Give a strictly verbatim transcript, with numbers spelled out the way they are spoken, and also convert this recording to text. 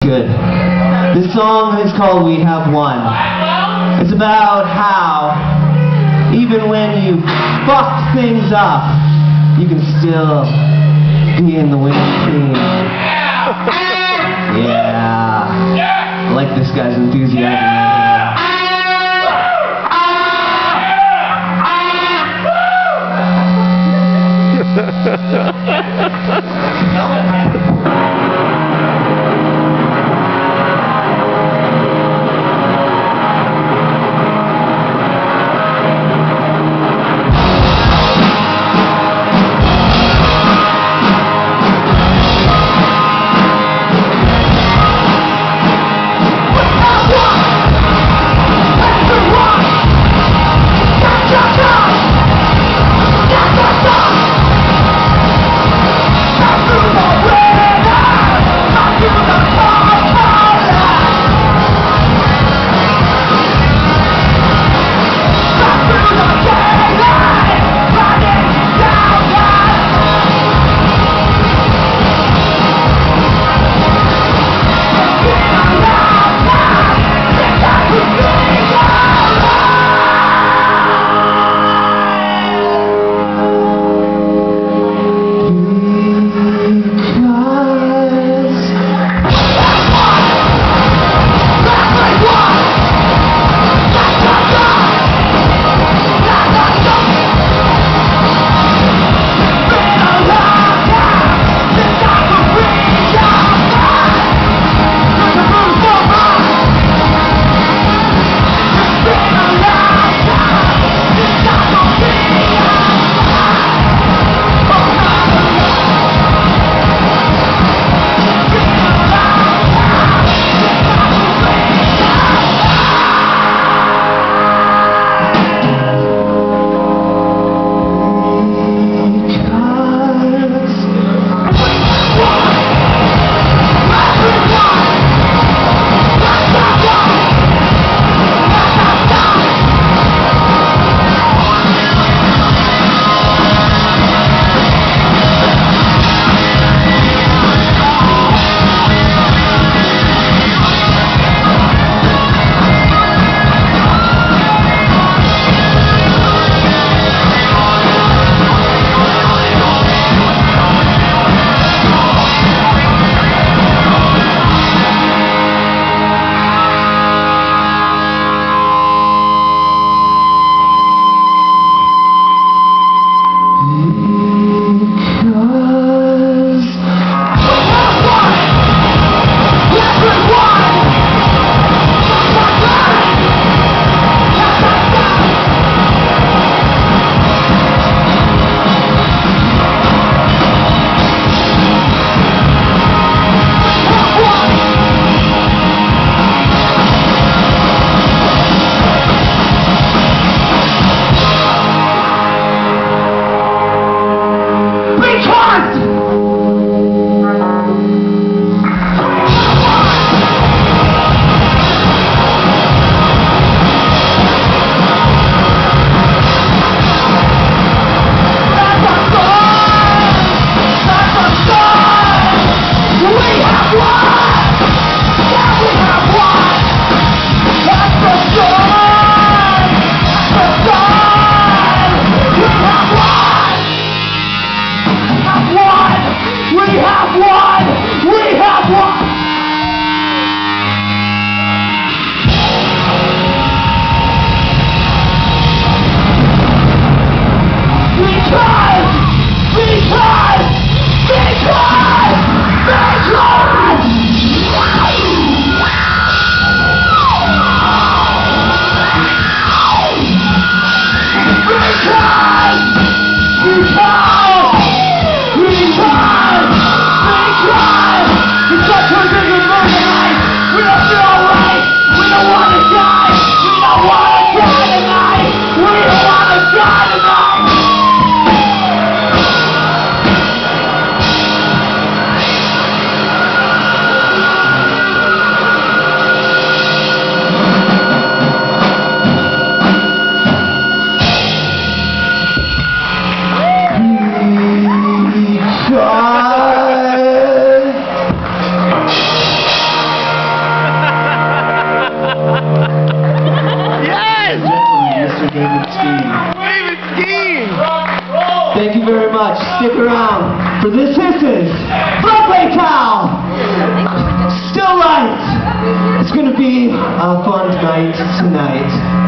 good. This song is called We Have Won. It's about how, even when you fuck things up, you can still be in the winning team. Yeah. I like this guy's enthusiasm. even skiing. Not even skiing! Thank you very much. Stick around for this. This is Broadway Cow! Still light! It's gonna be a fun night tonight.